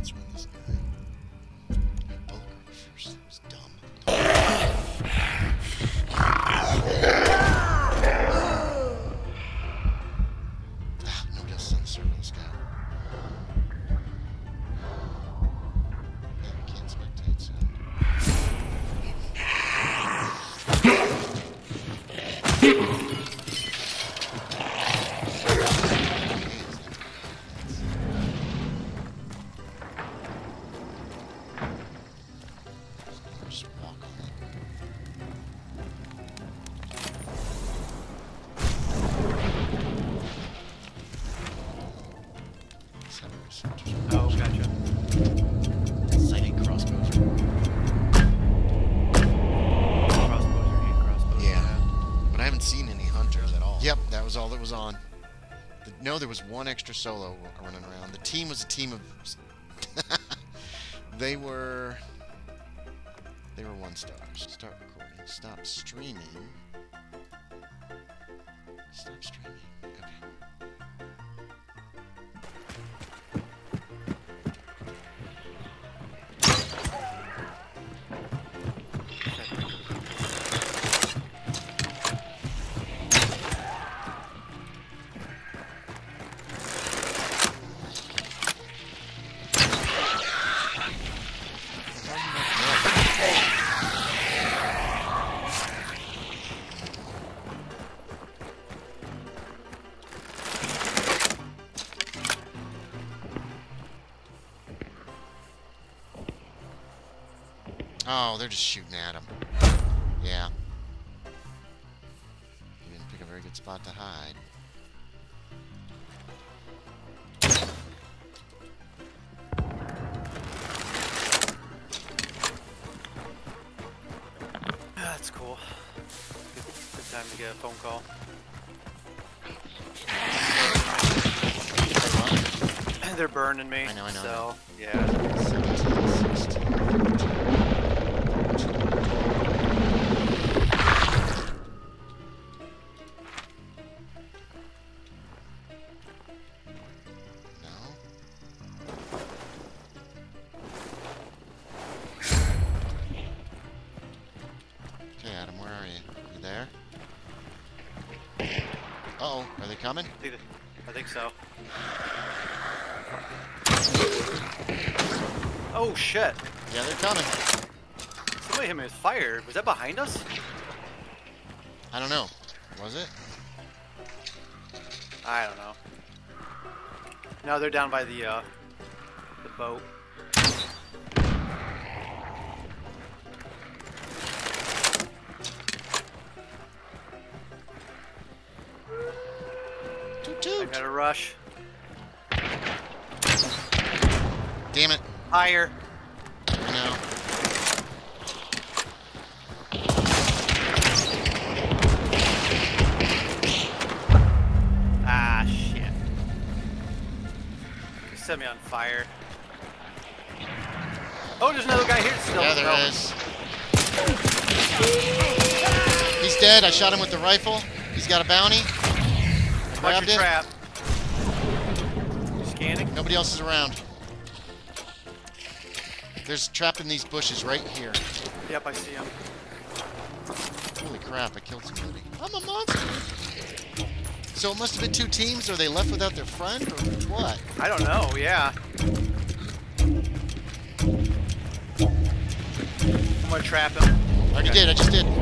let's run this guy. Bullet first. That was dumb. Nobody else is on the server. Let's go. Yeah, we can't spectate, so. Just walk on it. Oh, gotcha. Sighting crossbows. Crossbows or hand crossbows. Yeah. But I haven't seen any hunters at all. Yep, that was all that was on. No, there was one extra solo running around. The team was a team of... They were 1 stars. Start recording. Stop streaming. Stop streaming. Okay. Oh, they're just shooting at him. Yeah. You didn't pick a very good spot to hide. That's cool. Good time to get a phone call. They're burning me. I know. So, yeah. 17, 16. Okay, Adam, where are you? You there? Uh-oh, are they coming? I think so. Oh, shit. Yeah, they're coming. Somebody hit me with fire. Was that behind us? I don't know. Was it? I don't know. No, they're down by the boat. Toot I toot! gotta rush. Damn it. Higher. I know. Ah, shit. You set me on fire. Oh, there's another guy here still. Yeah, there is. He's dead. I shot him with the rifle. He's got a bounty. Watch Grabbed your it. trap. Scanning. Nobody else is around. There's trapped in these bushes right here. Yep, I see him. Holy crap, I killed somebody. I'm a monster! So it must have been 2 teams, or they left without their friend, or what? I don't know, yeah. I'm gonna trap him. I already did, I just did.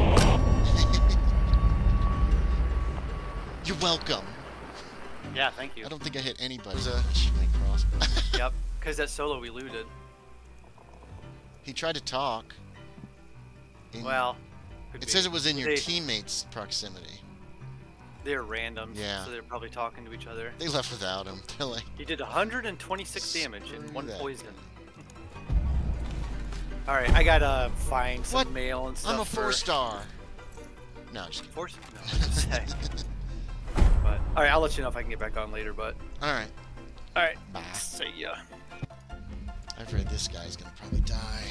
You're welcome. Yeah, thank you. I don't think I hit anybody. There's a shooting crossbow. Yep, because that solo we looted. He tried to talk. Well, It says it was in your teammates' proximity. They're randoms, Yeah. so they're probably talking to each other. They left without him. They're like... He did 126 damage and Screw 1 that poison. guy. Alright, I gotta find some What? mail and stuff. I'm a 4-star. No, just kidding. 4? No, I was gonna say. But, alright, I'll let you know if I can get back on later, but... Alright. Alright, Bye. see ya. I've read this guy's gonna probably die.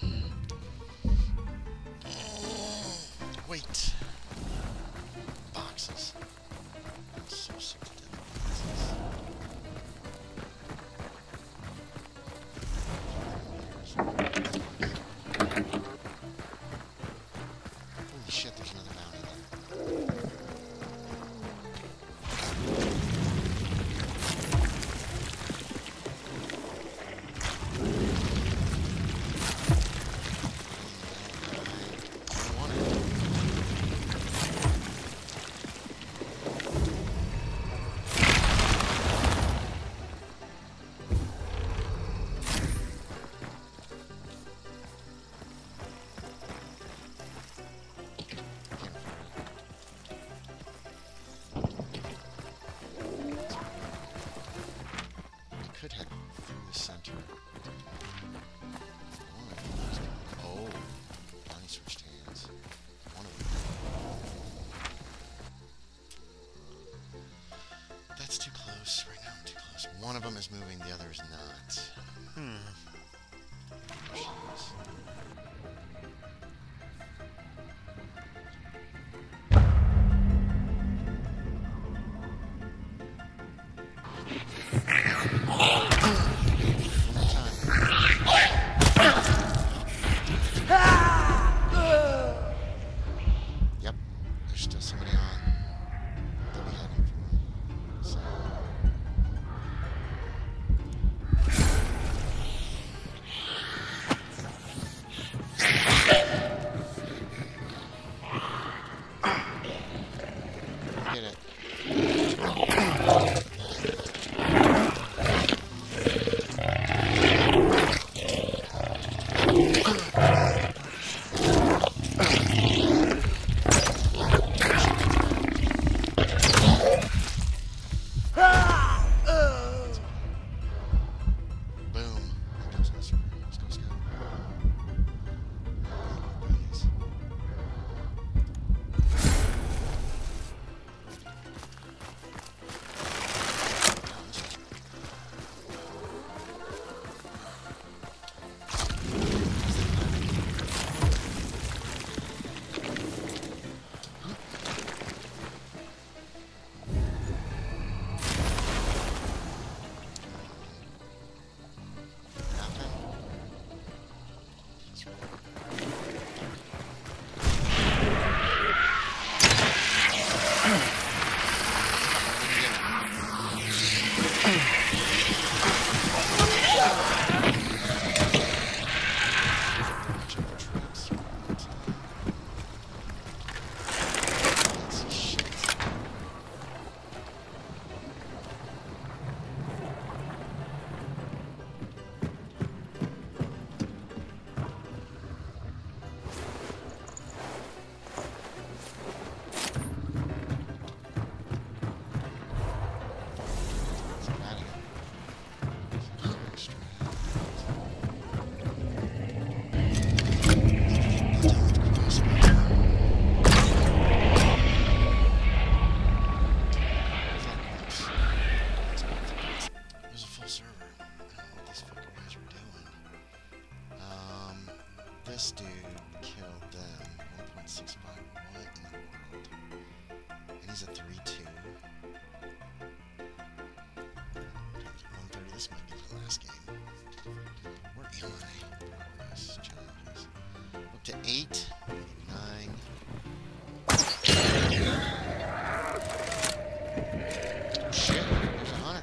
Wait. Boxes. I'm so sick of dead boxes. shit, there's another bounty there. Could head through the center. Oh, bounty switched hands. One of them. That's too close. Right now I'm too close. One of them is moving, the other is not. There she is. Yep, there's still somebody on. They'll be heading for him. So. Get it. This dude killed them. 1.65. What in the world? And he's a 3-2. 130. This might be the last game. Where am I? Progress challenges. Up to 8, 9. Shit, there's a hunter.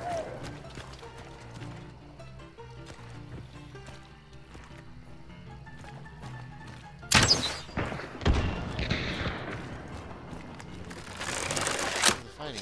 Fighting is.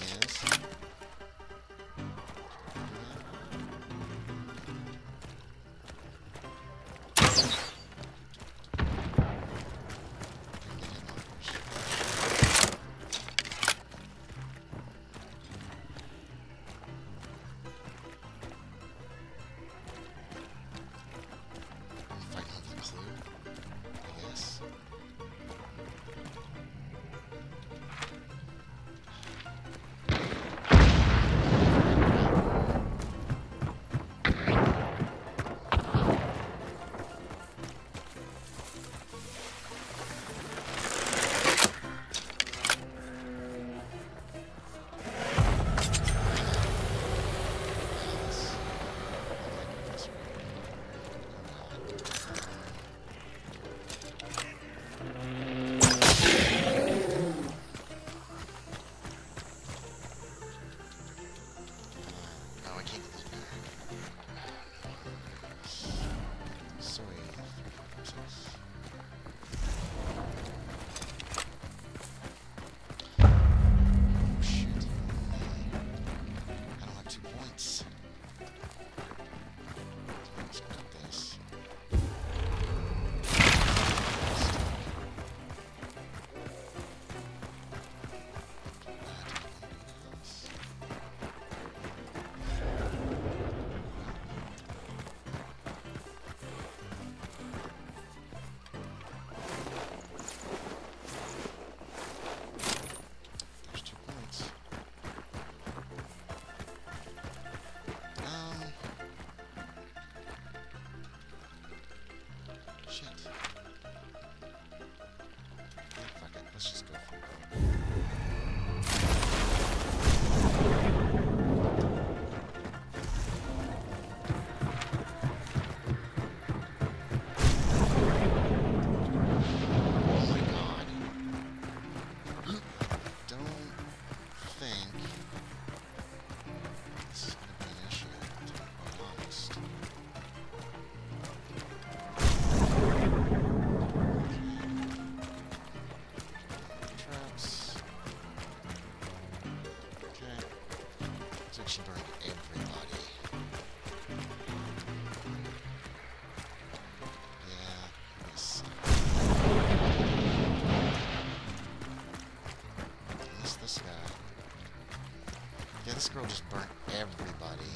This girl just burnt everybody.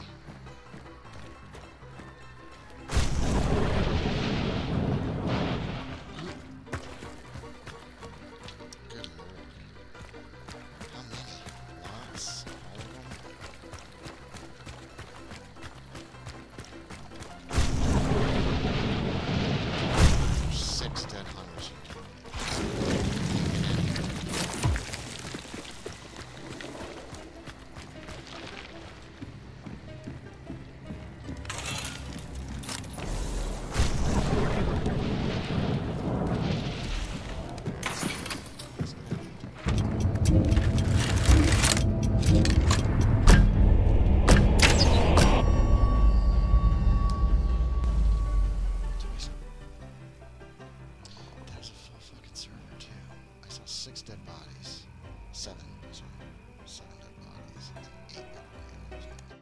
Good lord. How many? Lots? All of them? There's 6 dead hunters. There's a full fucking server too. I saw 6 dead bodies. 7, sorry. 7 dead bodies. And 8 dead bodies.